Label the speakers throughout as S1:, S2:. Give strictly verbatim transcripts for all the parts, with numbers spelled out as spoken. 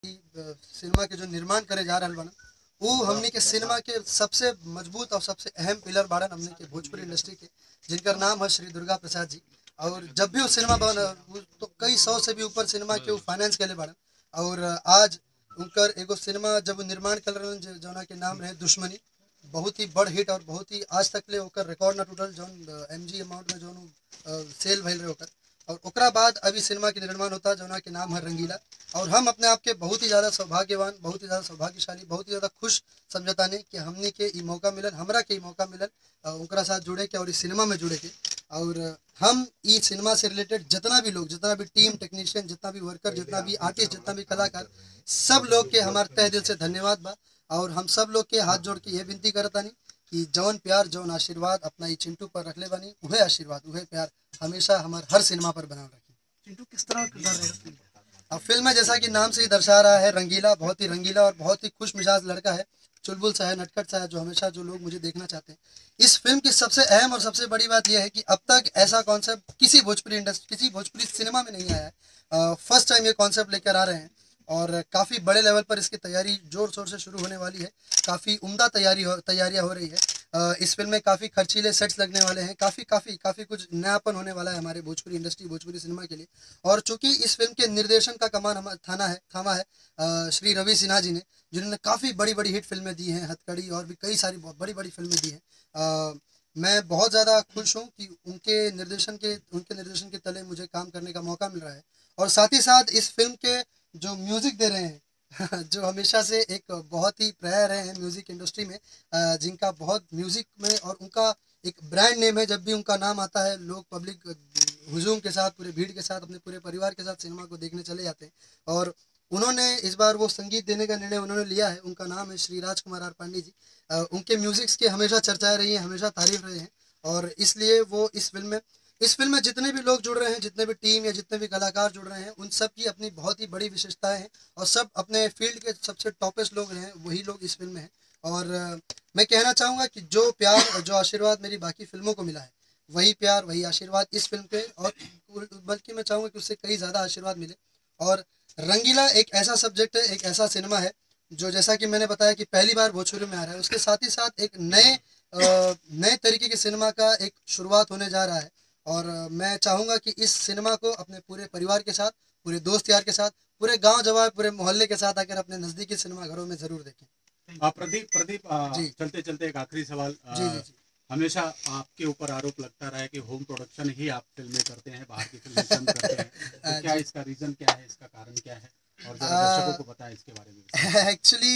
S1: Cinema के जो निर्माण करे जा रहा बना वो हमने के सिनेमा के सबसे मजबूत और सबसे अहम पिलर बाड़न हमने के भोजपुरी इंडस्ट्री के, जिनका नाम है श्री दुर्गा प्रसाद जी। और जब भी वो सिनेमा बना वो तो कई सौ से भी ऊपर सिनेमा के वो फाइनेंस के लिए बाड़न। और आज उनकर एगो सिनेमा जब निर्माण कर रहे हैं जौना के नाम रहे दुश्मनी, बहुत ही बड़ हिट और बहुत ही आज तक ले ओकर रिकॉर्ड ना टूटल जौन एम जी अमाउंट में जौन सेल भइल रहे ओकर। और ओकरा बाद अभी सिनेमा के निर्माण होता जौना के नाम है रंगीला। और हम अपने आप के बहुत ही ज़्यादा सौभाग्यवान, बहुत ही ज़्यादा सौभाग्यशाली, बहुत ही ज़्यादा खुश समझतानी कि हमने के ई मौका मिलन, हमरा के ई मौका मिलन अ, उनकरा साथ जुड़े के और इस सिनेमा में जुड़े के। और हम ई सिनेमा से रिलेटेड जितना भी लोग, जितना भी टीम टेक्नीशियन, जितना भी वर्कर, जितना भी आर्टिस्ट, जितना भी कलाकार, सब लोग के हमारे तहे दिल से धन्यवाद बा। और हम सब लोग के हाथ जोड़ के ये विनती करतानी कि जौन प्यार जौन आशीर्वाद अपना ई चिंटू पर रखले बानी, उहे आशीर्वाद उहे प्यार हमेशा हमारे हर सिनेमा पर बनाए रखें।
S2: चिंटू किस तरह का किरदार रहेगा फिल्म में?
S1: अब फिल्म में जैसा कि नाम से ही दर्शा रहा है रंगीला, बहुत ही रंगीला और बहुत ही खुश मिजाज लड़का है, चुलबुल सा है, नटखट सा है, जो हमेशा जो लोग मुझे देखना चाहते हैं। इस फिल्म की सबसे अहम और सबसे बड़ी बात यह है कि अब तक ऐसा कॉन्सेप्ट किसी भोजपुरी इंडस्ट्री किसी भोजपुरी सिनेमा में नहीं आया है। फर्स्ट टाइम ये कॉन्सेप्ट लेकर आ रहे हैं और काफ़ी बड़े लेवल पर इसकी तैयारी जोर शोर से शुरू होने वाली है। काफ़ी उम्दा तैयारी हो तैयारियाँ हो रही है। अ, इस फिल्म में काफ़ी खर्चीले सेट्स लगने वाले हैं, काफ़ी काफ़ी काफ़ी कुछ नयापन होने वाला है हमारे भोजपुरी इंडस्ट्री भोजपुरी सिनेमा के लिए। और चूंकि इस फिल्म के निर्देशन का कमान हम थाना है थामा है अ, श्री रवि सिन्हा जी ने, जिन्होंने काफ़ी बड़ी बड़ी हिट फिल्में दी हैं, हथकड़ी और भी कई सारी बहुत बड़ी बड़ी फिल्में दी हैं। अ, मैं बहुत ज़्यादा खुश हूँ कि उनके निर्देशन के उनके निर्देशन के तले मुझे काम करने का मौका मिल रहा है। और साथ ही साथ इस फिल्म के जो म्यूज़िक दे रहे हैं जो हमेशा से एक बहुत ही प्रेयर रहे हैं म्यूज़िक इंडस्ट्री में, अ, जिनका बहुत म्यूज़िक में और उनका एक ब्रांड नेम है। जब भी उनका नाम आता है लोग पब्लिक हुजूम के साथ, पूरे भीड़ के साथ, अपने पूरे परिवार के साथ सिनेमा को देखने चले जाते हैं। और उन्होंने इस बार वो संगीत देने का निर्णय उन्होंने लिया है। उनका नाम है श्री राजकुमार आर पांडे जी। अ, उनके म्यूज़िक्स की हमेशा चर्चाएं रही हैं, हमेशा तारीफ रहे हैं। और इसलिए वो इस फिल्म में इस फिल्म में जितने भी लोग जुड़ रहे हैं, जितने भी टीम या जितने भी कलाकार जुड़ रहे हैं, उन सब की अपनी बहुत ही बड़ी विशेषताएं हैं। और सब अपने फील्ड के सबसे टॉपेस्ट लोग हैं, वही लोग इस फिल्म में हैं। और अ, मैं कहना चाहूँगा कि जो प्यार और जो आशीर्वाद मेरी बाकी फिल्मों को मिला है, वही प्यार वही आशीर्वाद इस फिल्म पे, और बल्कि मैं चाहूँगा कि उससे कई ज़्यादा आशीर्वाद मिले। और रंगीला एक ऐसा सब्जेक्ट है, एक ऐसा सिनेमा है जो, जैसा कि मैंने बताया कि पहली बार भोजपुरी में आ रहा है, उसके साथ ही साथ एक नए अ, नए तरीके के सिनेमा का एक शुरुआत होने जा रहा है। और अ, मैं चाहूँगा कि इस सिनेमा को अपने पूरे परिवार के साथ, पूरे दोस्त यार के साथ, पूरे गांव जवार, पूरे मोहल्ले के साथ आकर अपने नज़दीकी सिनेमाघरों में ज़रूर देखें।
S3: आ, प्रदीप प्रदीप आ,
S1: जी
S3: चलते चलते एक आखिरी सवाल।
S1: जी
S3: आ,
S1: जी जी।
S3: हमेशा आपके ऊपर आरोप लगता रहा है कि होम प्रोडक्शन ही आप फिल्में करते हैं, बाहर की फिल्में कम करते हैं। तो
S1: अ,
S3: क्या
S1: जी
S3: इसका रीजन क्या है, इसका कारण क्या है, और जरा दर्शकों को बताएं इसके बारे में विस्तार से।
S1: एक्चुअली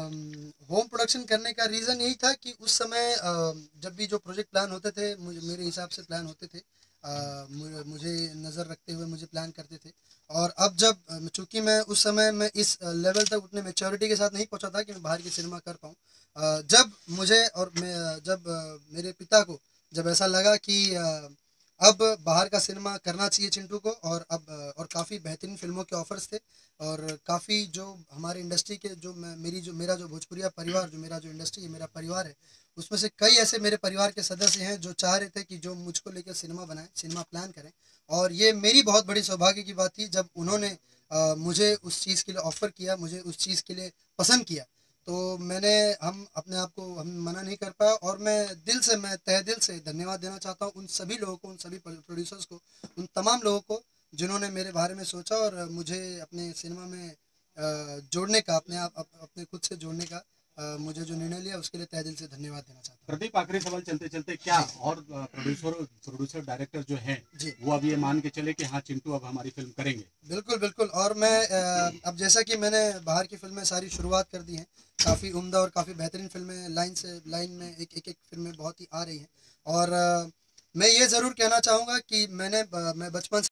S1: होम प्रोडक्शन करने का रीज़न यही था कि उस समय अ, जब भी जो प्रोजेक्ट प्लान होते थे, मुझे मेरे हिसाब से प्लान होते थे, अ, मुझे मुझे नज़र रखते हुए मुझे प्लान करते थे। और अब जब अ, चूंकि मैं उस समय मैं इस लेवल तक उतने मेच्योरिटी के साथ नहीं पहुंचा था कि मैं बाहर की सिनेमा कर पाऊँ। अ, जब मुझे और मैं जब अ, मेरे पिता को जब ऐसा लगा कि अ, अब बाहर का सिनेमा करना चाहिए चिंटू को, और अब अ, और काफ़ी बेहतरीन फिल्मों के ऑफर्स थे। और काफ़ी जो हमारे इंडस्ट्री के जो मैं मेरी जो मेरा जो भोजपुरिया परिवार, जो मेरा जो इंडस्ट्री है, मेरा परिवार है, उसमें से कई ऐसे मेरे परिवार के सदस्य हैं जो चाह रहे थे कि जो मुझको लेकर सिनेमा बनाएं, सिनेमा प्लान करें। और ये मेरी बहुत बड़ी सौभाग्य की बात थी जब उन्होंने अ, मुझे उस चीज़ के लिए ऑफ़र किया, मुझे उस चीज़ के लिए पसंद किया। तो मैंने हम अपने आप को हम मना नहीं कर पाया। और मैं दिल से, मैं तहे दिल से धन्यवाद देना चाहता हूँ उन सभी लोगों को, उन सभी प्रोड्यूसर्स को, उन तमाम लोगों को जिन्होंने मेरे बारे में सोचा और मुझे अपने सिनेमा में अ, जोड़ने का, अपने आप अप, अपने खुद से जोड़ने का अ, मुझे जो निर्णय लिया उसके लिए तहे दिल से धन्यवाद देना चाहता
S3: प्रदीप, आखिरी सवाल चलते चलते, क्या
S1: जी
S3: और प्रोड्यूसर प्रोड्यूसर डायरेक्टर जो हैं
S1: हूँ। जी
S3: वो अब ये मान के चले कि हाँ चिंटू अब हमारी फिल्म करेंगे?
S1: बिल्कुल बिल्कुल। और मैं अ, अब जैसा कि मैंने बाहर की फिल्में सारी शुरुआत कर दी हैं, काफ़ी उम्दा और काफ़ी बेहतरीन फिल्में लाइन से लाइन में एक एक एक फिल्में बहुत ही आ रही हैं। और अ, मैं ये ज़रूर कहना चाहूँगा कि मैंने ब- मैं बचपन